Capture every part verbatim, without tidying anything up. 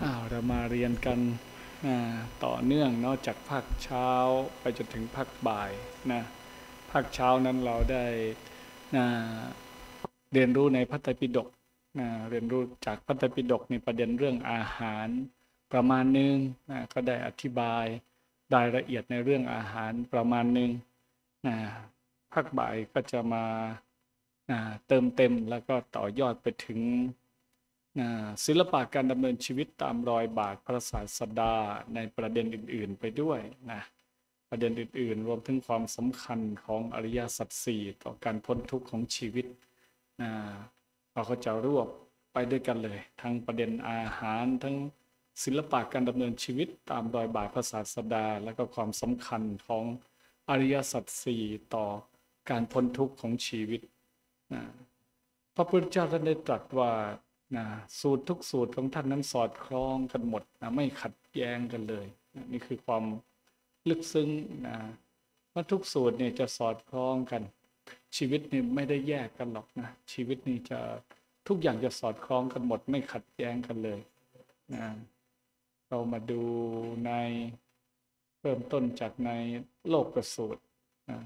อ้าวเรามาเรียนกันต่อเนื่องนอกจากภาคเช้าไปจนถึงภาคบ่ายนะภาคเช้านั้นเราได้เรียนรู้ในพระไตรปิฎกเรียนรู้จากพระไตรปิฎกในประเด็นเรื่องอาหารประมาณนึงก็ได้อธิบายรายละเอียดในเรื่องอาหารประมาณนึงภาคบ่ายก็จะมาเติมเต็มแล้วก็ต่อยอดไปถึงศิลปะการดำเนินชีวิตตามรอยบาทพระศาสดาในประเด็นอื่นๆไปด้วยนะประเด็นอื่นๆรวมถึงความสำคัญของอริยสัจสี่ต่อการพ้นทุกข์ของชีวิตเราก็จะรวบไปด้วยกันเลยทั้งประเด็นอาหารทั้งศิลปะการดำเนินชีวิตตามรอยบาทพระศาสดาและก็ความสำคัญของอริยสัจสี่ต่อการพ้นทุกข์ของชีวิตนะพระพุทธเจ้าท่านได้ตรัสว่านะสูตรทุกสูตรของท่านนั้นสอดคล้องกันหมดนะไม่ขัดแย้งกันเลยนะนี่คือความลึกซึ้งนะว่าทุกสูตรเนี่ยจะสอดคล้องกันชีวิตนี่ไม่ได้แยกกันหรอกนะชีวิตนี่จะทุกอย่างจะสอดคล้องกันหมดไม่ขัดแย้งกันเลยนะเรามาดูในเริ่มต้นจากในโลกสูตรนะ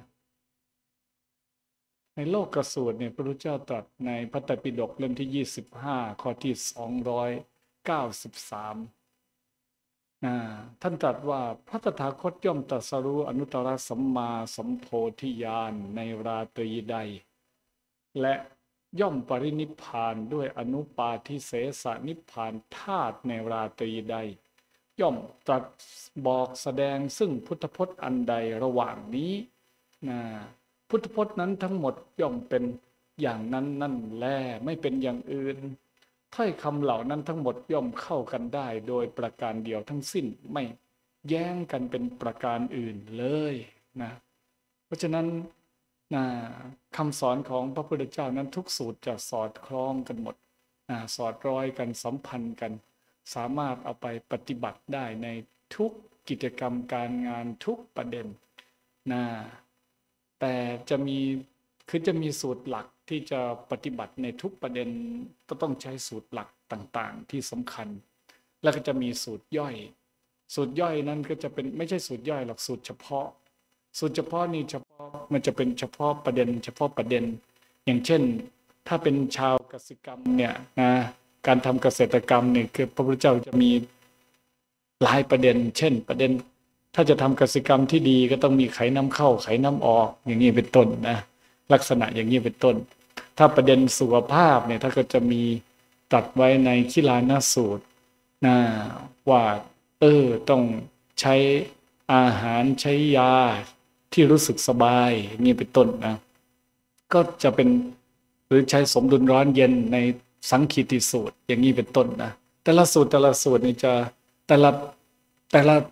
ในโลกสูตรเนี่ยพระพุทธเจ้าตรัสในพระไตรปิฎกเล่มที่ยี่สิบห้าข้อที่สองร้อยเก้าสิบสามนะท่านตรัสว่าพระตถาคตย่อมตรัสรู้อนุตตรสัมมาสัมโพธิญาณในราตรีใดและย่อมปรินิพพานด้วยอนุปาทิเสสนิพพานธาตุในราตรีใดย่อมตรัสบอกแสดงซึ่งพุทธพจน์อันใดระหว่างนี้นะพุทธพจน์นั้นทั้งหมดย่อมเป็นอย่างนั้นนั่นแลไม่เป็นอย่างอื่นถ้อยคำเหล่านั้นทั้งหมดย่อมเข้ากันได้โดยประการเดียวทั้งสิ้นไม่แย้งกันเป็นประการอื่นเลยนะเพราะฉะนั้นนะคำสอนของพระพุทธเจ้านั้นทุกสูตรจะสอดคล้องกันหมดนะสอดร้อยกันสัมพันธ์กันสามารถเอาไปปฏิบัติได้ในทุกกิจกรรมการงานทุกประเด็นนะแต่จะมีคือจะมีสูตรหลักที่จะปฏิบัติในทุกประเด็นก็ต้องใช้สูตรหลักต่างๆที่สำคัญแล้วก็จะมีสูตรย่อยสูตรย่อยนั้นก็จะเป็นไม่ใช่สูตรย่อยหรอกสูตรเฉพาะสูตรเฉพาะนี่เฉพาะมันจะเป็นเฉพาะประเด็นเฉพาะประเด็นอย่างเช่นถ้าเป็นชาวเกษตรกรรมเนี่ยนะการทำเกษตรกรรมเนี่ยคือพระพุทธเจ้าจะมีหลายประเด็นเช่นประเด็นถ้าจะทำกสิกรรมที่ดีก็ต้องมีไขน้ำเข้าไขน้ำออกอย่างนี้เป็นต้นนะลักษณะอย่างนี้เป็นต้นถ้าประเด็นสุขภาพเนี่ยถ้าก็จะมีตัดไว้ในคิลานสูตรนะว่าเออต้องใช้อาหารใช้ยาที่รู้สึกสบายอย่างนี้เป็นต้นนะก็จะเป็นหรือใช้สมดุลร้อนเย็นในสังคีติสูตรอย่างนี้เป็นต้นนะแต่ละสูตรแต่ละสูตรนี่จะแต่ละแต่ละ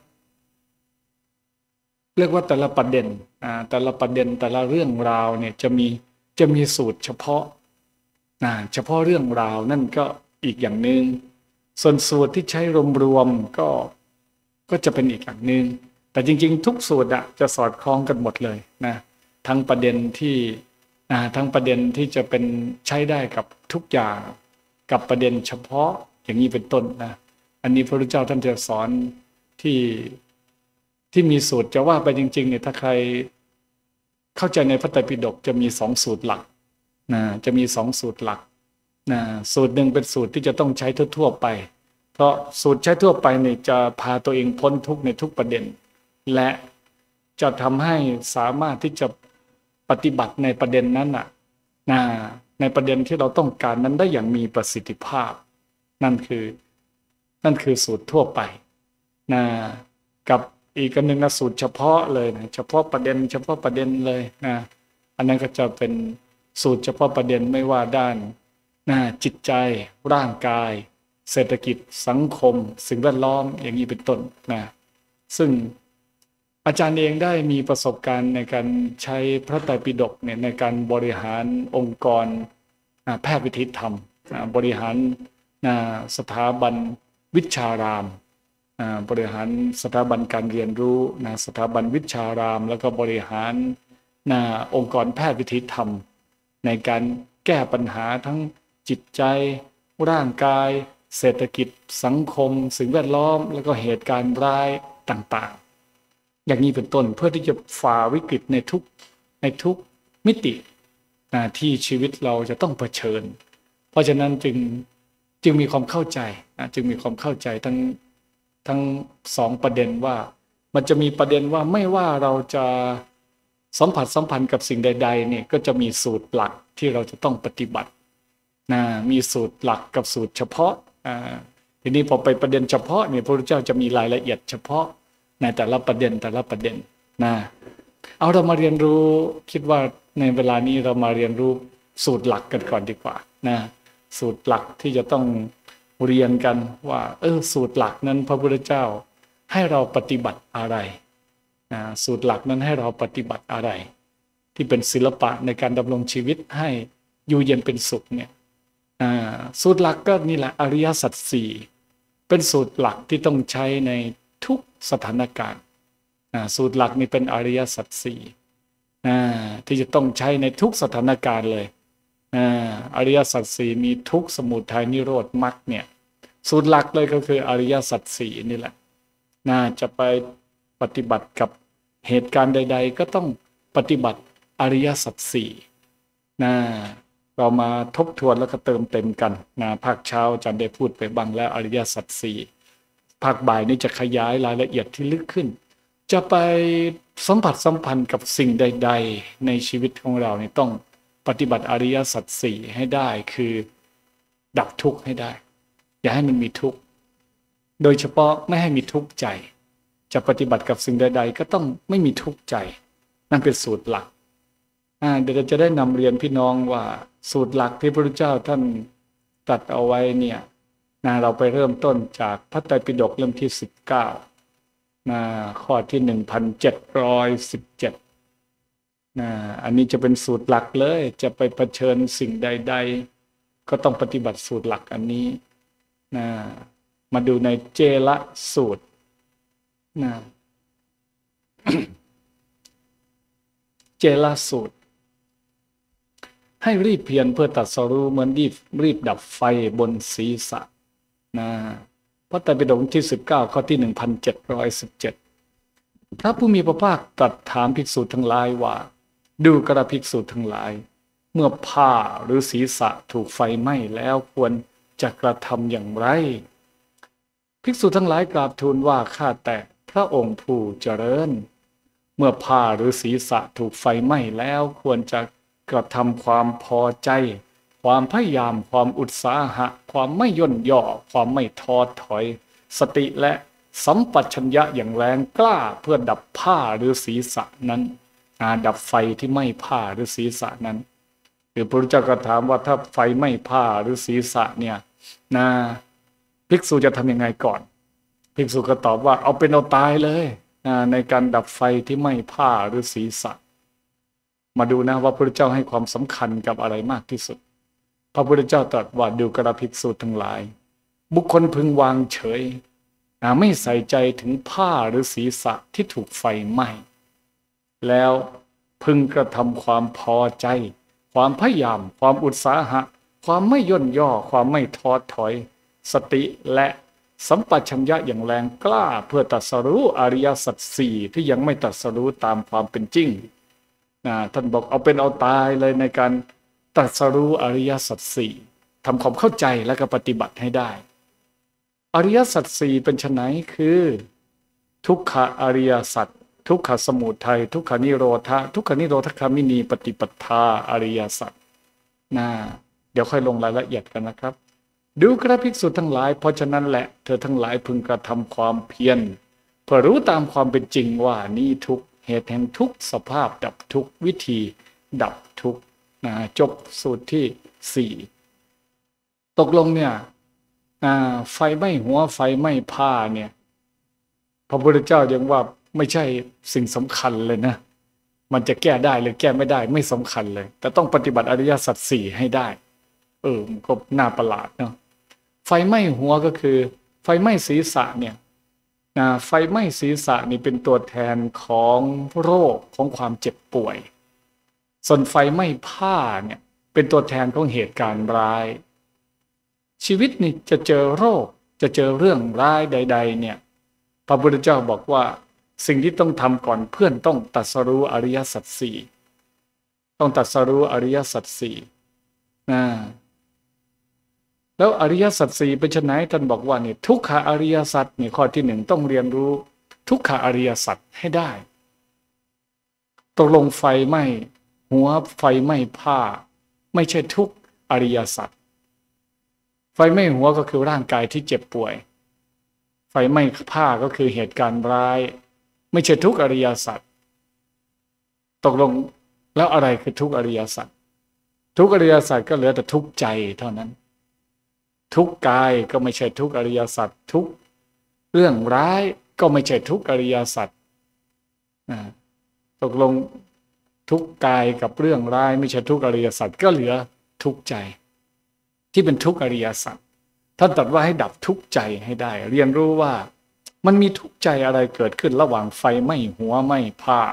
เรียกว่าแต่ละประเด็นอ่าแต่ละประเด็นแต่ละเรื่องราวเนี่ยจะมีจะมีสูตรเฉพาะอ่าเฉพาะเรื่องราวนั่นก็อีกอย่างหนึ่งส่วนสูตรที่ใช้รวมๆก็ก็จะเป็นอีกอย่างหนึ่งแต่จริงๆทุกสูตรอะจะสอดคล้องกันหมดเลยนะทั้งประเด็นที่อ่าทั้งประเด็นที่จะเป็นใช้ได้กับทุกอย่างกับประเด็นเฉพาะอย่างนี้เป็นต้นนะอันนี้พระพุทธเจ้าท่านจะสอนที่ที่มีสูตรจะว่าไปจริงๆเนี่ยถ้าใครเข้าใจในพระไตรปิฎกจะมีสองสูตรหลักนะจะมีสองสูตรหลักนะสูตรหนึ่งเป็นสูตรที่จะต้องใช้ทั่วๆไปเพราะสูตรใช้ทั่วไปเนี่ยจะพาตัวเองพ้นทุกข์ในทุกประเด็นและจะทำให้สามารถที่จะปฏิบัติในประเด็นนั้นน่ะนะในประเด็นที่เราต้องการนั้นได้อย่างมีประสิทธิภาพนั่นคือนั่นคือสูตรทั่วไปนะกับอีกอันหนึ่งนะสูตรเฉพาะเลยนะเฉพาะประเด็นเฉพาะประเด็นเลยนะอันนั้นก็จะเป็นสูตรเฉพาะประเด็นไม่ว่าด้านนะจิตใจร่างกายเศรษฐกิจสังคมสิ่งแวดล้อมอย่างนี้เป็นต้นนะซึ่งอาจารย์เองได้มีประสบการณ์ในการใช้พระไตรปิฎกเนี่ยในการบริหารองค์กรแพทย์วิถีธรรมบริหารสถาบันวิชารามบริหารสถาบันการเรียนรู้นะสถาบันวิชารามแล้วก็บริหารนะองค์กรแพทย์วิถีธรรมในการแก้ปัญหาทั้งจิตใจร่างกายเศรษฐกิจสังคมสิ่งแวดล้อมแล้วก็เหตุการณ์ร้ายต่างๆอย่างนี้เป็นต้นเพื่อที่จะฝ่าวิกฤตในทุกในทุกมิติที่ชีวิตเราจะต้องเผชิญเพราะฉะนั้นจึงจึงมีความเข้าใจจึงมีความเข้าใจทั้งทั้งสองประเด็นว่ามันจะมีประเด็นว่าไม่ว่าเราจะสัมผัสสัมพันธ์กับสิ่งใดๆเนี่ยก็จะมีสูตรหลักที่เราจะต้องปฏิบัตินะมีสูตรหลักกับสูตรเฉพาะอ่าทีนี้พอไปประเด็นเฉพาะเนี่ยพระพุทธเจ้าจะมีรายละเอียดเฉพาะในแต่ละประเด็นแต่ละประเด็นนะเอาเรามาเรียนรู้คิดว่าในเวลานี้เรามาเรียนรู้สูตรหลักกันก่อนดีกว่านะสูตรหลักที่จะต้องเรียนกันว่าเออสูตรหลักนั้นพระพุทธเจ้าให้เราปฏิบัติอะไรนะสูตรหลักนั้นให้เราปฏิบัติอะไรที่เป็นศิลปะในการดำรงชีวิตให้อยู่เย็นเป็นสุขเนี่ยสูตรหลักก็นี่แหละอริยสัจสี่เป็นสูตรหลักที่ต้องใช้ในทุกสถานการณ์สูตรหลักนี่เป็นอริยสัจสี่ที่จะต้องใช้ในทุกสถานการณ์เลยอริยสัจสี่มีทุกข์สมุทัยนิโรธมรรคเนี่ยสูตรหลักเลยก็คืออริยสัจสี่นี่แหละน่าจะไปปฏิบัติกับเหตุการณ์ใดๆก็ต้องปฏิบัติอริยสัจสี่นะเรามาทบทวนแล้วก็เติมเต็มกันนะภาคเช้าอาจารย์ได้พูดไปบ้างแล้วอริยสัจสี่ภาคบ่ายนี้จะขยายรายละเอียดที่ลึกขึ้นจะไปสัมผัสสัมพันธ์กับสิ่งใดๆในชีวิตของเราเนี่ยต้องปฏิบัติอริยสัจสี่ให้ได้คือดับทุกข์ให้ได้อย่าให้มันมีทุกข์โดยเฉพาะไม่ให้มีทุกข์ใจจะปฏิบัติกับสิ่งใดๆก็ต้องไม่มีทุกข์ใจนั่นเป็นสูตรหลักเดี๋ยวจะได้นำเรียนพี่น้องว่าสูตรหลักที่พระพุทธเจ้าท่านตรัสเอาไว้เนี่ยนะเราไปเริ่มต้นจากพระไตรปิฎกเล่มที่สิบเก้านะข้อที่หนึ่งพันเจ็ดร้อยสิบเจ็ดนะอันนี้จะเป็นสูตรหลักเลยจะไปเผชิญสิ่งใดๆก็ต้องปฏิบัติสูตรหลักอันนี้นะมาดูในเจละสูตรนะ เจละสูตรให้รีบเพียรเพื่อตรัสรู้เหมือนรีบรีบดับไฟบนศีรษะนะพระไตรปิฎกที่สิบเก้าข้อที่หนึ่งพันเจ็ดร้อยสิบเจ็ดพระผู้มีพระภาคตรัสถามภิกษุทั้งหลายว่าดูกระภิกษุทั้งหลายเมื่อผ้าหรือศีรษะถูกไฟไหม้แล้วควรจะกระทำอย่างไรภิกษุทั้งหลายกราบทูลว่าข้าแต่พระองค์ผู้เจริญเมื่อผ้าหรือศีรษะถูกไฟไหม้แล้วควรจะกระทำความพอใจความพยายามความอุตสาหะความไม่ย่นย่อความไม่ท้อถอยสติและสัมปชัญญะอย่างแรงกล้าเพื่อดับผ้าหรือศีรษะนั้นดับไฟที่ไหม้ผ้าหรือศีรษะนั้นหรือพระพุทธเจ้าก็ถามว่าถ้าไฟไหม้ผ้าหรือศีรษะเนี่ยนะภิกษุจะทำยังไงก่อนภิกษุก็ตอบว่าเอาเป็นเอาตายเลยนะในการดับไฟที่ไหม้ผ้าหรือศีรษะมาดูนะว่าพระพุทธเจ้าให้ความสำคัญกับอะไรมากที่สุดพระพุทธเจ้าตรัสว่าดูกระภิกษุทั้งหลายบุคคลพึงวางเฉยไม่ใส่ใจถึงผ้าหรือศีรษะที่ถูกไฟไหม้แล้วพึงกระทำความพอใจความพยายามความอุตสาหะความไม่ย่นย่อความไม่ท้อถอยสติและสัมปชัญญะอย่างแรงกล้าเพื่อตรัสรู้อริยสัจสี่ที่ยังไม่ตรัสรู้ตามความเป็นจริงนะท่านบอกเอาเป็นเอาตายเลยในการตรัสรู้อริยสัจสี่ทำความเข้าใจและก็ปฏิบัติให้ได้อริยสัจสี่เป็นไฉนคือทุกขอริยสัจทุกขสมุทัยทุกขนิโรธทุกขนิโรธคามินีปฏิปทาอริยสัจนะเดี๋ยวค่อยลงรายละเอียดกันนะครับดูกระภิกษุทั้งหลายเพราะฉะนั้นแหละเธอทั้งหลายพึงกระทำความเพียรเพื่อรู้ตามความเป็นจริงว่านี่ทุกเหตุแห่งทุกสภาพดับทุกวิธีดับทุกนะจบสูตรที่สี่ตกลงเนี่ยไฟไหม้หัวไฟไหม้ผ้าเนี่ยพระพุทธเจ้ายังว่าไม่ใช่สิ่งสำคัญเลยนะมันจะแก้ได้หรือแก้ไม่ได้ไม่สำคัญเลยแต่ต้องปฏิบัติอริยสัจสี่ให้ได้เออมันก็น่าประหลาดเนาะไฟไหม้หัวก็คือไฟไหม้ศีรษะเนี่ยนะไฟไหม้ศีรษะนี่เป็นตัวแทนของโรคของความเจ็บป่วยส่วนไฟไหม้ผ้าเนี่ยเป็นตัวแทนของเหตุการณ์ร้ายชีวิตนี่จะเจอโรคจะเจอเรื่องร้ายใดๆเนี่ยพระพุทธเจ้าบอกว่าสิ่งที่ต้องทำก่อนเพื่อนต้องตรัสรู้อริยสัจสี่ต้องตรัสรู้อริยสัจสี่นะแล้วอริยสัจสี่เป็นไฉนท่านบอกว่าเนี่ยทุกขอริยสัจเนี่ยข้อที่หนึ่งต้องเรียนรู้ทุกขอริยสัจให้ได้ตกลงไฟไหม้หัวไฟไหม้ผ้าไม่ใช่ทุกอริยสัจไฟไหม้หัวก็คือร่างกายที่เจ็บป่วยไฟไหม้ผ้าก็คือเหตุการณ์ร้ายไม่ใช่ทุกอริยสัจตกลงแล้วอะไรคือทุกอริยสัจทุกอริยสัจก็เหลือแต่ทุกใจเท่านั้นทุกกายก็ไม่ใช่ทุกอริยสัจทุกเรื่องร้ายก็ไม่ใช่ทุกอริยสัจตกลงทุกกายกับเรื่องร้ายไม่ใช่ทุกอริยสัจก็เหลือทุกใจที่เป็นทุกอริยสัจท่านตรัสว่าให้ดับทุกใจให้ได้เรียนรู้ว่ามันมีทุกใจอะไรเกิดขึ้นระหว่างไฟไหม้หัวไหม้ผ้า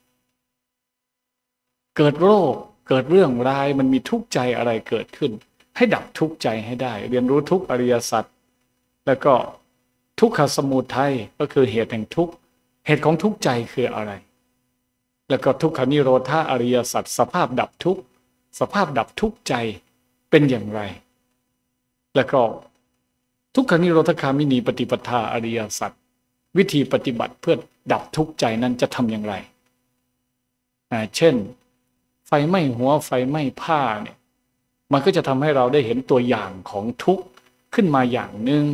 เกิดโรคเกิดเรื่องร้ายมันมีทุกใจอะไรเกิดขึ้นให้ดับทุกใจให้ได้เรียนรู้ทุกอริยสัจแล้วก็ทุกขสมุทัยก็คือเหตุแห่งทุกข์เหตุของทุกใจคืออะไรแล้วก็ทุกขานิโรธาอริยสัจสภาพดับทุกข์สภาพดับทุกข์ใจเป็นอย่างไรแล้วก็ทุกขานิโรธคามินีปฏิปทาอริยสัจวิธีปฏิบัติเพื่อดับทุกข์ใจนั้นจะทำอย่างไรอ่าเช่นไฟไหม้หัวไฟไหม้ผ้าเนี่ยมันก็จะทำให้เราได้เห็นตัวอย่างของทุกข์ขึ้นมาอย่างหนึ่ง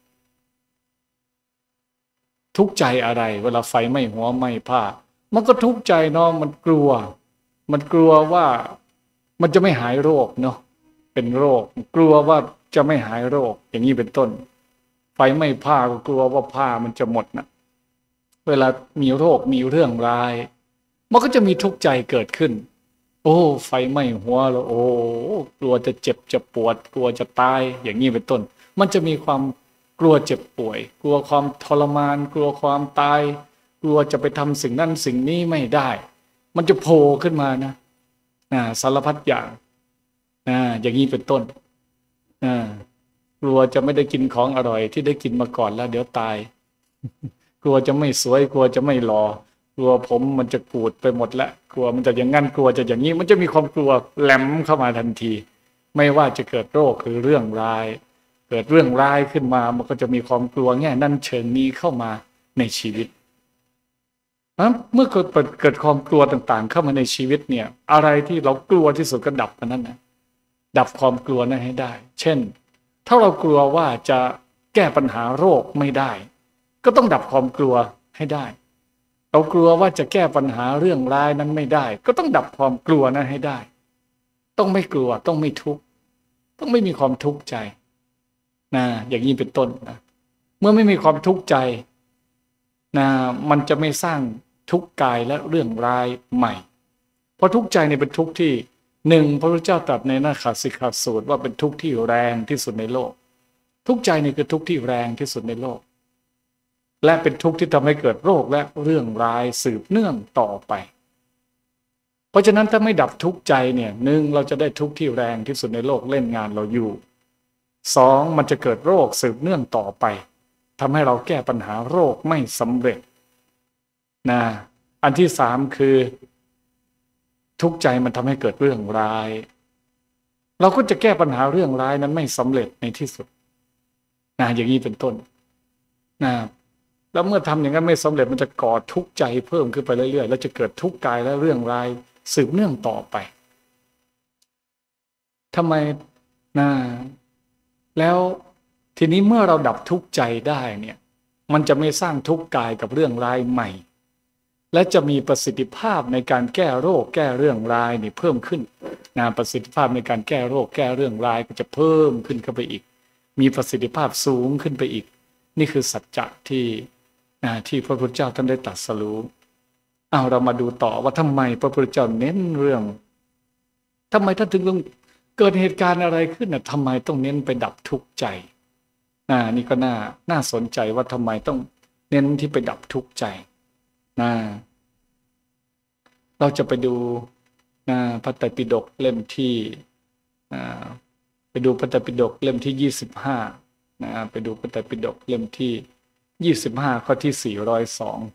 ทุกข์ใจอะไรเวลาไฟไหม้หัวไหม้ผ้ามันก็ทุกข์ใจเนาะมันกลัวมันกลัวว่ามันจะไม่หายโรคเนาะเป็นโรคกลัวว่าจะไม่หายโรคอย่างนี้เป็นต้นไฟไหม้ผ้าก็กลัวว่าผ้ามันจะหมดนะเวลามีโรคมีเรื่องร้ายมันก็จะมีทุกข์ใจเกิดขึ้นโอ้ไฟไหม้หัวแล้วโอ้กลัวจะเจ็บจะปวดกลัวจะตายอย่างนี้เป็นต้นมันจะมีความกลัวเจ็บป่วยกลัวความทรมานกลัวความตายกลัวจะไปทำสิ่งนั้นสิ่งนี้ไม่ได้มันจะโผล่ขึ้นมานะนะสารพัดอย่างนะอย่างนี้เป็นต้นนะกลัวจะไม่ได้กินของอร่อยที่ได้กินมาก่อนแล้วเดี๋ยวตายกลัวจะไม่สวยกลัวจะไม่หล่อกลัวผมมันจะกูดไปหมดแล้วกลัวมันจะอย่างงั้นกลัวจะอย่างนี้มันจะมีความกลัวแหลมเข้ามาทันทีไม่ว่าจะเกิดโรคหรือเรื่องร้ายเกิดเรื่องร้ายขึ้นมามันก็จะมีความกลัวแง่นั้นเชิงนี้เข้ามาในชีวิตเมื่อเกิดเกิดความกลัวต่างๆเข้ามาในชีวิตเนี่ยอะไรที่เรากลัวที่สุดก็ดับมันนั่นนะดับความกลัวนั้นให้ได้เช่นถ้าเรากลัวว่าจะแก้ปัญหาโรคไม่ได้ก็ต้องดับความกลัวให้ได้เรากลัวว่าจะแก้ปัญหาเรื่องร้ายนั้นไม่ได้ก็ต้องดับความกลัวนั้นให้ได้ต้องไม่กลัวต้องไม่ทุกข์ต้องไม่มีความทุกข์ใจนะอย่างนี้เป็นต้นนะเมื่อไม่มีความทุกข์ใจนะมันจะไม่สร้างทุกข์กายและเรื่องร้ายใหม่เพราะทุกข์ใจเนี่ยเป็นทุกข์ที่หนึ่งพระพุทธเจ้าตรัสในนาคสิกขาสูตรว่าเป็นทุกข์ที่แรงที่สุดในโลกทุกข์ใจนี่คือทุกข์ที่แรงที่สุดในโลกและเป็นทุกข์ที่ทำให้เกิดโรคและเรื่องร้ายสืบเนื่องต่อไปเพราะฉะนั้นถ้าไม่ดับทุกข์ใจเนี่ยหนึ่งเราจะได้ทุกข์ที่แรงที่สุดในโลกเล่นงานเราอยู่สองมันจะเกิดโรคสืบเนื่องต่อไปทำให้เราแก้ปัญหาโรคไม่สำเร็จนะอันที่สามคือทุกข์ใจมันทำให้เกิดเรื่องร้ายเราก็จะแก้ปัญหาเรื่องร้ายนั้นไม่สำเร็จในที่สุดนะอย่างนี้เป็นต้นนะแล้วเมื่อทำอย่างนั้นไม่สำเร็จมันจะก่อทุกข์ใจเพิ่มขึ้นไปเรื่อยๆแล้วจะเกิดทุกข์กายและเรื่องร้ายสืบเนื่องต่อไปทำไมนะแล้วทีนี้เมื่อเราดับทุกข์ใจได้เนี่ยมันจะไม่สร้างทุกข์กายกับเรื่องร้ายใหม่และจะมีประสิทธิภาพในการแก้โรคแก้เรื่องร้ายนี่เพิ่มขึ้นนะประสิทธิภาพในการแก้โรคแก้เรื่องร้ายก็จะเพิ่มขึ้นเข้าไปอีกมีประสิทธิภาพสูงขึ้นไปอีกนี่คือสัจจะที่นะที่พระพุทธเจ้าท่านได้ตรัสรู้เอาเรามาดูต่อว่าทำไมพระพุทธเจ้าเน้นเรื่องทำไมท่านถึงต้องเกิดเหตุการณ์อะไรขึ้นนะทำไมต้องเน้นไปดับทุกข์ใจนะนี่ก็น่าน่าสนใจว่าทำไมต้องเน้นที่ไปดับทุกข์ใจนะเราจะไปดูนะพระไตรปิฎกเล่มที่ดูพระไตรปิฎกเล่มที่ยี่สิบห้านะไปดูพระไตรปิฎกเล่มที่ยี่สิบห้าข้อที่สี่ร้อยสอง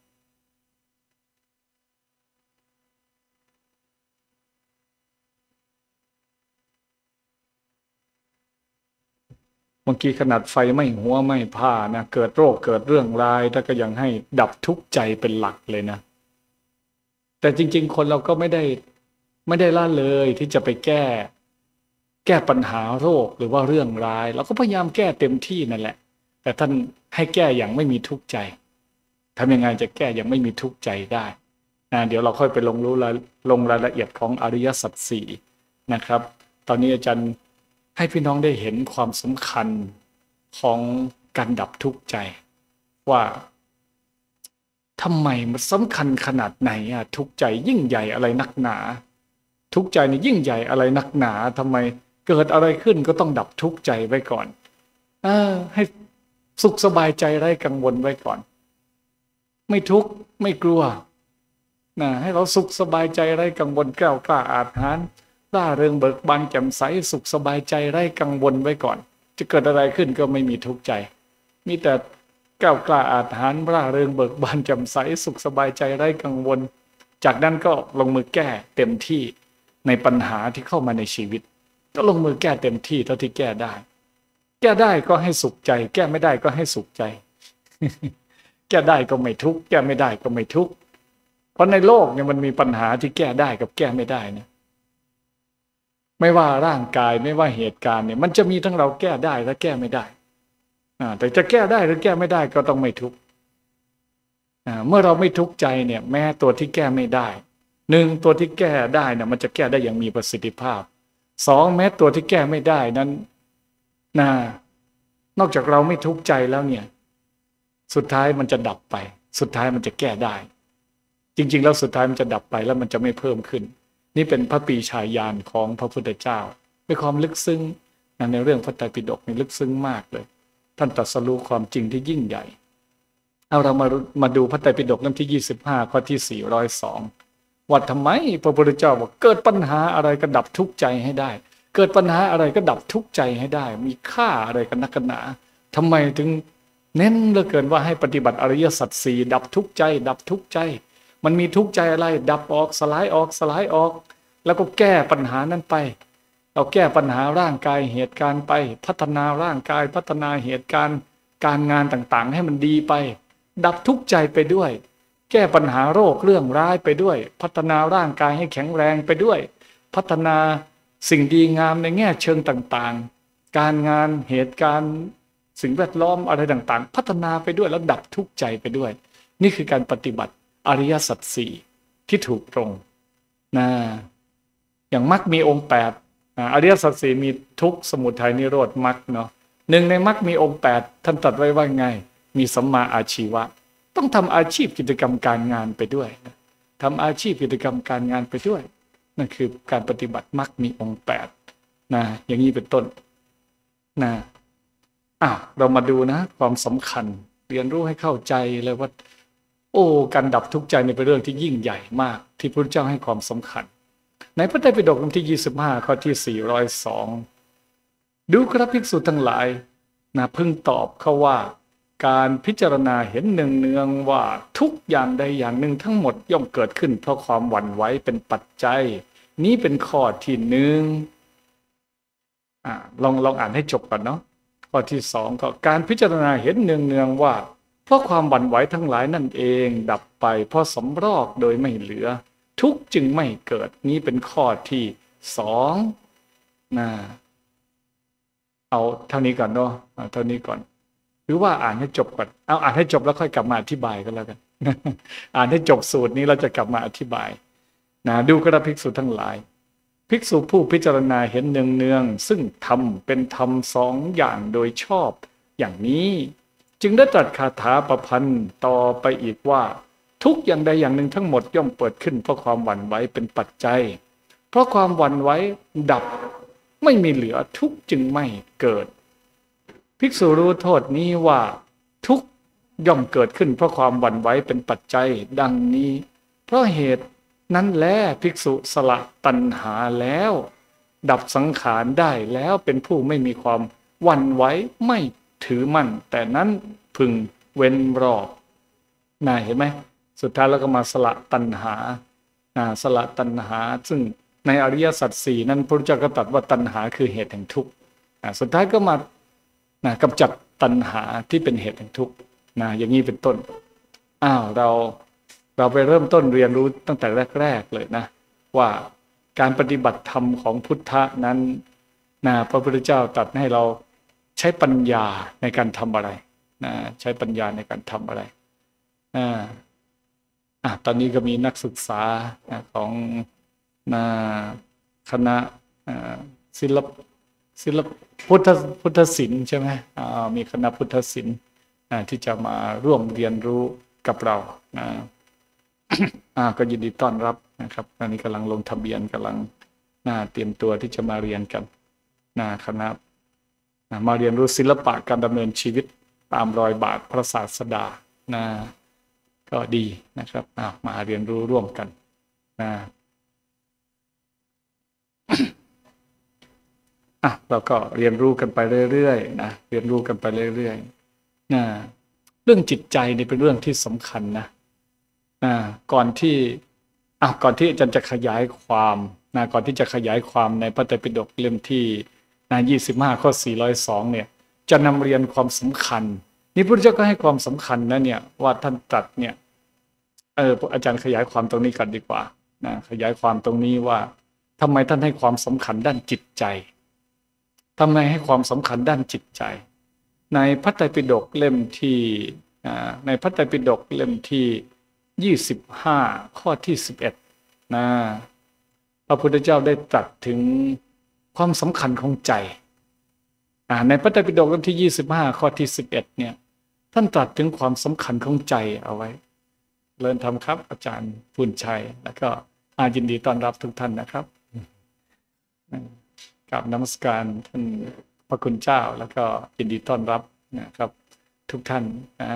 บางทีขนาดไฟไหม้หัวไหม้ผ้านะเกิดโรคเกิดเรื่องร้ายแต่ก็ยังให้ดับทุกข์ใจเป็นหลักเลยนะแต่จริงๆคนเราก็ไม่ได้ไม่ได้ละเลยที่จะไปแก้ แก้ปัญหาโรคหรือว่าเรื่องร้ายเราก็พยายามแก้เต็มที่นั่นแหละแต่ท่านให้แก้อย่างไม่มีทุกข์ใจทำยังไงจะแก้อย่างไม่มีทุกข์ใจได้นะเดี๋ยวเราค่อยไปลงรู้ลงรายละเอียดของอริยสัจสี่นะครับตอนนี้อาจารย์ให้พี่น้องได้เห็นความสำคัญของการดับทุกข์ใจว่าทำไมมันสำคัญขนาดไหนอะทุกข์ใจยิ่งใหญ่อะไรนักหนาทุกข์ใจนี่ยิ่งใหญ่อะไรนักหนาทำไมเกิดอะไรขึ้นก็ต้องดับทุกข์ใจไว้ก่อนเออให้สุขสบายใจไร้กังวลไว้ก่อน ไม่ทุกข์ไม่กลัวนะให้เราสุขสบายใจไร้กังวลแกล้วกล้าอาถรรพ์ร่าเริงเบิกบานแจ่มใสสุขสบายใจไร้กังวลไว้ก่อน จะเกิดอะไรขึ้นก็ไม่มีทุกข์ใจ มีแต่แกล้วกล้าอาถรรพ์ร่าเริงเบิกบานแจ่มใสสุขสบายใจไร้กังวล จากนั้นก็ลงมือแก้เต็มที่ในปัญหาที่เข้ามาในชีวิตก็ลงมือแก้เต็มที่เท่าที่แก้ได้ แก้ได้ก็ให้สุขใจ แก้ไม่ได้ก็ให้สุขใจ แก้ได้ก็ไม่ทุกข์แก้ไม่ได้ก็ไม่ทุกข์เพราะในโลกเนี่ยมันมีปัญหาที่แก้ได้กับแก้ไม่ได้นะไม่ว่าร่างกายไม่ว่าเหตุการณ์เนี่ยมันจะมีทั้งเราแก้ได้และแก้ไม่ได้แต่จะแก้ได้หรือแก้ไม่ได้ก็ต้องไม่ทุกข์เมื่อเราไม่ทุกข์ใจเนี่ยแม้ตัวที่แก้ไม่ได้หนึ่งตัวที่แก้ได้เนี่ยมันจะแก้ได้อย่างมีประสิทธิภาพสองแม้ตัวที่แก้ไม่ได้นั้นนะนอกจากเราไม่ทุกข์ใจแล้วเนี่ยสุดท้ายมันจะดับไปสุดท้ายมันจะแก้ได้จริงๆแล้วสุดท้ายมันจะดับไปแล้วมันจะไม่เพิ่มขึ้นนี่เป็นพระปรีชาญาณของพระพุทธเจ้าเป็นความลึกซึ้งในเรื่องพระไตรปิฎกนี่ลึกซึ้งมากเลยท่านตรัสรู้ความจริงที่ยิ่งใหญ่เอาเรามามาดูพระไตรปิฎกเล่มที่ยี่สิบห้าข้อที่สี่ร้อยสองว่าทำไมพระพุทธเจ้าบอกเกิดปัญหาอะไรก็ดับทุกข์ใจให้ได้เกิดปัญหาอะไรก็ดับทุกข์ใจให้ได้มีค่าอะไรกันนักกันหนาทำไมถึงเน้นเหลือเกินว่าให้ปฏิบัติอริยสัจสี่ดับทุกข์ใจดับทุกข์ใจมันมีทุกข์ใจอะไรดับออกสลายออกสลายออกแล้วก็แก้ปัญหานั้นไปเราแก้ปัญหาร่างกายเหตุการณ์ไปพัฒนาร่างกายพัฒนาเหตุการณ์การงานต่างๆให้มันดีไปดับทุกข์ใจไปด้วยแก้ปัญหาโรคเรื่องร้ายไปด้วยพัฒนาร่างกายให้แข็งแรงไปด้วยพัฒนาสิ่งดีงามในแง่เชิงต่างๆการงานเหตุการณ์สิ่งแวดล้อมอะไรต่างๆพัฒนาไปด้วยแล้วดับทุกข์ใจไปด้วยนี่คือการปฏิบัติอริยสัจสี่ที่ถูกตรงนะอย่างมรรคมีองค์แปดอริยสัจสี่มีทุกข์สมุทัยนิโรธมรรคเนาะหนึ่งในมรรคมีองค์แปดท่านตรัสไว้ว่าไงมีสัมมาอาชีวะต้องทำอาชีพกิจกรรมการงานไปด้วยทำอาชีพกิจกรรมการงานไปด้วยนั่นคือการปฏิบัติมรรคมีองค์แปดนะอย่างนี้เป็นต้นนะอ้าวเรามาดูนะความสำคัญเรียนรู้ให้เข้าใจเลยว่าโอ้การดับทุกข์ใจเป็นเรื่องที่ยิ่งใหญ่มากที่พระพุทธเจ้าให้ความสำคัญในพระไตรปิฎกเล่มที่ยี่สิบห้าข้อที่สี่ร้อยสองดูครับภิกษุทั้งหลายนะพึงตอบเขาว่าการพิจารณาเห็นเนืองๆว่าทุกอย่างใดอย่างหนึ่งทั้งหมดย่อมเกิดขึ้นเพราะความหวั่นไหวเป็นปัจจัยนี้เป็นข้อที่หนึ่งอ่าลองลองอ่านให้จบก่อนเนาะข้อที่สองก็การพิจารณาเห็นเนืองๆว่าเพราะความหวั่นไหวทั้งหลายนั่นเองดับไปเพราะสำรอกโดยไม่เหลือทุกจึงไม่เกิดนี้เป็นข้อที่สองนะเอาเท่านี้ก่อนเนาะเอาเท่านี้ก่อนหรือว่าอ่านให้จบก่อนเอาอ่านให้จบแล้วค่อยกลับมาอธิบายก็แล้วกัน อ่านให้จบสูตรนี้เราจะกลับมาอธิบายนะดูกระภิกษุทั้งหลายภิกษุผู้พิจารณาเห็นเนืองๆซึ่งธรรมเป็นธรรมสองอย่างโดยชอบอย่างนี้จึงได้ตรัสคาถาประพันธ์ต่อไปอีกว่าทุกอย่างใดอย่างหนึ่งทั้งหมดย่อมเปิดขึ้นเพราะความหวั่นไหวเป็นปัจจัยเพราะความหวั่นไหวดับไม่มีเหลือทุกจึงไม่เกิดภิกษุรู้โทษนี้ว่าทุกย่อมเกิดขึ้นเพราะความหวั่นไหวเป็นปัจจัยดังนี้เพราะเหตุนั้นแลภิกษุสละตัณหาแล้วดับสังขารได้แล้วเป็นผู้ไม่มีความหวั่นไหวไม่ถือมั่นแต่นั้นพึงเว้นรอบน่าเห็นไหมสุดท้ายแล้วก็มาสละตัณหาสละตัณหาซึ่งในอริยสัจสี่นั้นพระพุทธเจ้าก็ตรัสว่าตัณหาคือเหตุแห่งทุกข์สุดท้ายก็มานะกำจัดตัณหาที่เป็นเหตุแห่งทุกข์นะอย่างนี้เป็นต้นอ้าวเราเราไปเริ่มต้นเรียนรู้ตั้งแต่แรกๆเลยนะว่าการปฏิบัติธรรมของพุทธะนั้นนะพระพุทธเจ้าตรัสให้เราใช้ปัญญาในการทำอะไรนะใช้ปัญญาในการทำอะไรอ่าอ่ะตอนนี้ก็มีนักศึกษาของนะคณะศิลปศิลปพุทธพุทธศิลป์ใช่ไหมอ่ามีคณะพุทธศิลป์ที่จะมาร่วมเรียนรู้กับเรานะอ่าก็ยินดีต้อนรับนะครับตอนนี้กำลังลงทะเบียนกำลังน่าเตรียมตัวที่จะมาเรียนกันนะคณะนะมาเรียนรู้ศิลปะการดำเนินชีวิตตามรอยบาทพระศาสดานะก็ดีนะครับมาเรียนรู้ร่วมกันนะอ่ะเราก็เรียนรู้กันไปเรื่อยๆนะเรียนรู้กันไปเรื่อยๆนะเรื่องจิตใจนี่เป็นเรื่องที่สำคัญนะนะก่อนที่อ่ะก่อนที่อาจารย์จะขยายความนะก่อนที่จะขยายความในพระไตรปิฎกเล่มที่นะยี่สิบห้าข้อสี่ร้อยสองเนี่ยจะนำเรียนความสำคัญนี่พระพุทธเจ้าก็ให้ความสำคัญนะเนี่ยว่าท่านตรัสเนี่ยเอออาจารย์ขยายความตรงนี้กันดีกว่านะขยายความตรงนี้ว่าทำไมท่านให้ความสำคัญด้านจิตใจทำไมให้ความสำคัญด้านจิตใจในพระไตรปิฎกเล่มที่ในพระไตรปิฎกเล่มที่ยี่สิบห้าข้อที่สิบเอ็ดนะพระพุทธเจ้าได้ตรัสถึงความสำคัญของใจในพระไตรปิฎกเล่มที่ยี่สิบห้าข้อที่สิบเอ็ดเนี่ยท่านตรัสถึงความสำคัญของใจเอาไว้เริ่มทำครับอาจารย์พูนชัยแล้วก็อายินดีต้อนรับทุกท่านนะครับกราบนมัสการท่านพระคุณเจ้าแล้วก็ยินดีต้อนรับนะครับทุกท่านนะ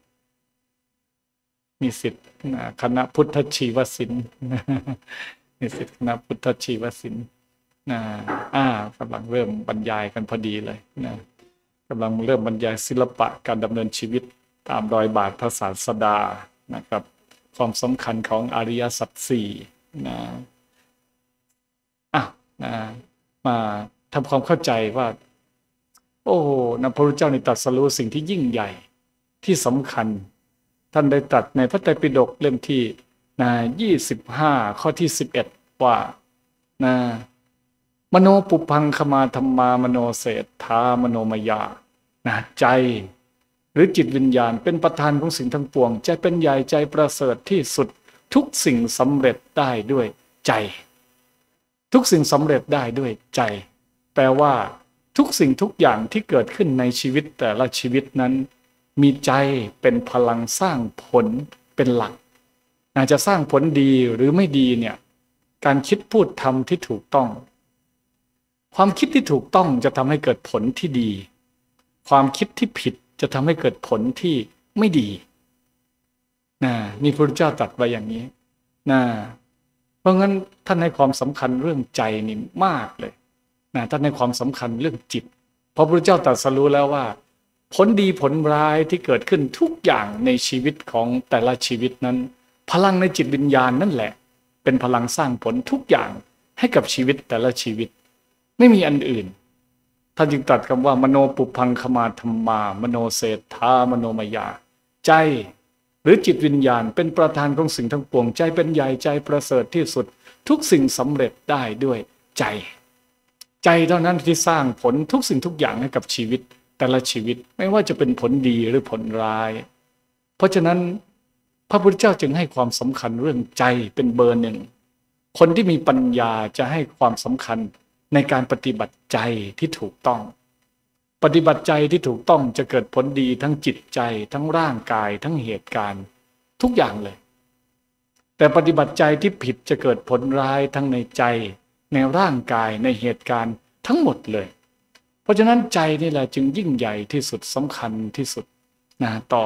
มีสิทธิ์คณะพุทธชีวศิลป์มีสิทธิ์คณะพุทธชีวศิลป์นะอ่ากำลังเริ่มบรรยายกันพอดีเลยนะกำลังเริ่มบรรยายศิลปะการดำเนินชีวิตตามรอยบาทพระศาสดานะครับความสำคัญของอริยสัจสี่นะอ่ะนะมาทำความเข้าใจว่าโอ้นะพระพุทธเจ้าในตรัสรู้สิ่งที่ยิ่งใหญ่ที่สำคัญท่านได้ตรัสในพระไตรปิฎกเล่มที่นะยี่สิบห้าข้อที่สิบเอ็ดว่านะมโนปุพังคมาธรรมามโนเศรษฐามโนมยานะใจหรือจิตวิญญาณเป็นประธานของสิ่งทั้งปวงใจเป็นใหญ่ใจประเสริฐที่สุดทุกสิ่งสำเร็จได้ด้วยใจทุกสิ่งสำเร็จได้ด้วยใจแปลว่าทุกสิ่งทุกอย่างที่เกิดขึ้นในชีวิตแต่ละชีวิตนั้นมีใจเป็นพลังสร้างผลเป็นหลักอาจจะสร้างผลดีหรือไม่ดีเนี่ยการคิดพูดทำที่ถูกต้องความคิดที่ถูกต้องจะทำให้เกิดผลที่ดีความคิดที่ผิดจะทำให้เกิดผลที่ไม่ดีนะนี่พระพุทธเจ้าตรัสไว้อย่างนี้นะเพราะงั้นท่านให้ความสำคัญเรื่องใจนี่มากเลยนะท่านให้ความสำคัญเรื่องจิตเพราะพระพุทธเจ้าตรัสรู้แล้วว่าผลดีผลร้ายที่เกิดขึ้นทุกอย่างในชีวิตของแต่ละชีวิตนั้นพลังในจิตวิญญาณนั่นแหละเป็นพลังสร้างผลทุกอย่างให้กับชีวิตแต่ละชีวิตไม่มีอันอื่นท่านจึงตรัสคำว่ามโนปุพังคมาธรรมามโนเศรษฐามโนมยาใจหรือจิตวิญญาณเป็นประธานของสิ่งทั้งปวงใจเป็นใหญ่ใจประเสริฐที่สุดทุกสิ่งสำเร็จได้ด้วยใจใจเท่านั้นที่สร้างผลทุกสิ่งทุกอย่างให้กับชีวิตแต่ละชีวิตไม่ว่าจะเป็นผลดีหรือผลร้ายเพราะฉะนั้นพระพุทธเจ้าจึงให้ความสำคัญเรื่องใจเป็นเบอร์หนึ่งคนที่มีปัญญาจะให้ความสำคัญในการปฏิบัติใจที่ถูกต้องปฏิบัติใจที่ถูกต้องจะเกิดผลดีทั้งจิตใจทั้งร่างกายทั้งเหตุการณ์ทุกอย่างเลยแต่ปฏิบัติใจที่ผิดจะเกิดผลร้ายทั้งในใจในร่างกายในเหตุการณ์ทั้งหมดเลยเพราะฉะนั้นใจนี่แหละจึงยิ่งใหญ่ที่สุดสำคัญที่สุดนะต่อ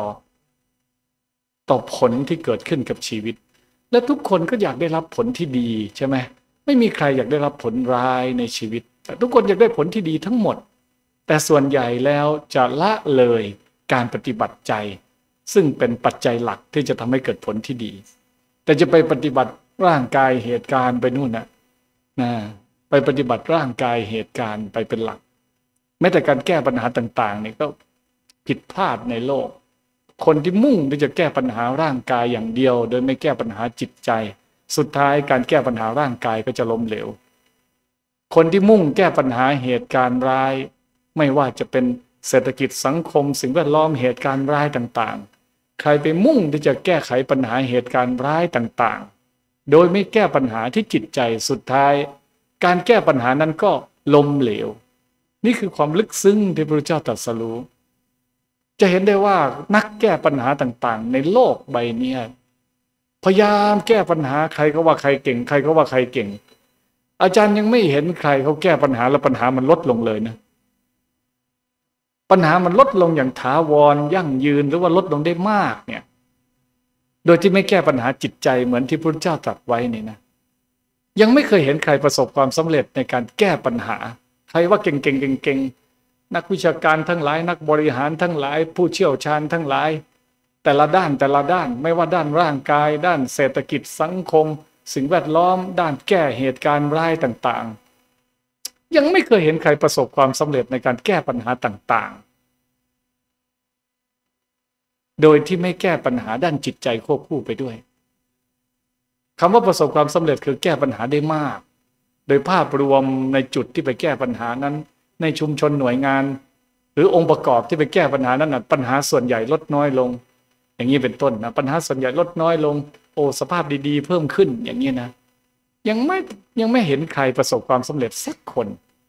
ต่อผลที่เกิดขึ้นกับชีวิตและทุกคนก็อยากได้รับผลที่ดีใช่ไหมไไม่มีใครอยากได้รับผลร้ายในชีวิตแต่ทุกคนอยากได้ผลที่ดีทั้งหมดแต่ส่วนใหญ่แล้วจะละเลยการปฏิบัติใจซึ่งเป็นปัจจัยหลักที่จะทำให้เกิดผลที่ดีแต่จะไปปฏิบัติร่างกายเหตุการณ์ไปนู่นนะนะไปปฏิบัติร่างกายเหตุการณ์ไปเป็นหลักแม้แต่การแก้ปัญหาต่างๆนี่ก็ผิดพลาดในโลกคนที่มุ่งที่จะแก้ปัญหาร่างกายอย่างเดียวโดยไม่แก้ปัญหาจิตใจสุดท้ายการแก้ปัญหาร่างกายก็จะล้มเหลวคนที่มุ่งแก้ปัญหาเหตุการณ์ร้ายไม่ว่าจะเป็นเศรษฐกิจสังคมสิ่งแวดล้อมเหตุการณ์ร้ายต่างๆใครไปมุ่งที่จะแก้ไขปัญหาเหตุการณ์ร้ายต่างๆโดยไม่แก้ปัญหาที่จิตใจสุดท้ายการแก้ปัญหานั้นก็ล้มเหลวนี่คือความลึกซึ้งที่พระพุทธเจ้าตรัสรู้จะเห็นได้ว่านักแก้ปัญหาต่างๆในโลกใบนี้พยายามแก้ปัญหาใครก็ว่าใครเก่งใครก็ว่าใครเก่งอาจารย์ยังไม่เห็นใครเขาแก้ปัญหาแล้วปัญหามันลดลงเลยนะปัญหามันลดลงอย่างถาวรยั่งยืนหรือว่าลดลงได้มากเนี่ยโดยที่ไม่แก้ปัญหาจิตใจเหมือนที่พระพุทธเจ้าตรัสไว้นี่นะยังไม่เคยเห็นใครประสบความสำเร็จในการแก้ปัญหาใครว่าเก่งเก่งเก่งเก่งนักวิชาการทั้งหลายนักบริหารทั้งหลายผู้เชี่ยวชาญทั้งหลายแต่ละด้านแต่ละด้านไม่ว่าด้านร่างกายด้านเศรษฐกิจสังคมสิ่งแวดล้อมด้านแก้เหตุการณ์ร้ายต่างๆยังไม่เคยเห็นใครประสบความสำเร็จในการแก้ปัญหาต่างๆโดยที่ไม่แก้ปัญหาด้านจิตใจควบคู่ไปด้วยคำว่าประสบความสำเร็จคือแก้ปัญหาได้มากโดยภาพรวมในจุดที่ไปแก้ปัญหานั้นในชุมชนหน่วยงานหรือองค์ประกอบที่ไปแก้ปัญหานั้นนะปัญหาส่วนใหญ่ลดน้อยลงอย่างนี้เป็นต้นนะปัญหาส่วนใหญ่ลดน้อยลงโอ้สภาพดีๆเพิ่มขึ้นอย่างนี้นะยังไม่ยังไม่เห็นใครประสบความสำเร็จสักคน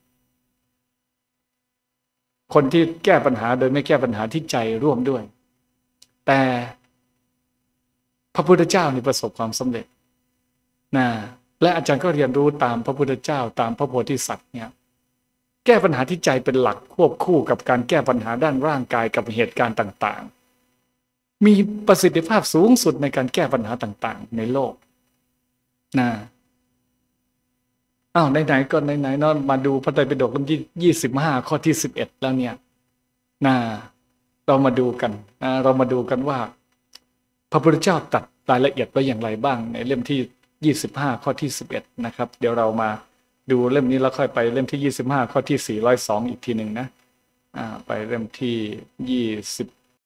คนที่แก้ปัญหาโดยไม่แก้ปัญหาที่ใจร่วมด้วยแต่พระพุทธเจ้านี่ประสบความสำเร็จนะและอาจารย์ก็เรียนรู้ตามพระพุทธเจ้าตามพระโพธิสัตว์เนี่ยแก้ปัญหาที่ใจเป็นหลักควบคู่กับการแก้ปัญหาด้านร่างกายกับเหตุการณ์ต่างๆมีประสิทธิภาพสูงสุดในการแก้ปัญหาต่างๆในโลกนะอ้าวไหนๆก็ไหนๆเนาะมาดูพระไตรปิฎกเล่มที่ยี่สิบห้าข้อที่สิบเอ็ดแล้วเนี่ยนะเรามาดูกันนะเรามาดูกันว่าพระพุทธเจ้าตรัสรายละเอียดไว้อย่างไรบ้างในเล่มที่ยี่สิบห้าข้อที่สิบเอ็ดนะครับเดี๋ยวเรามาดูเล่มนี้แล้วค่อยไปเล่มที่ยี่สิบห้าข้อที่สี่ร้อยสองอีกทีหนึ่งนะอ่าไปเล่มที่ยี่สิบ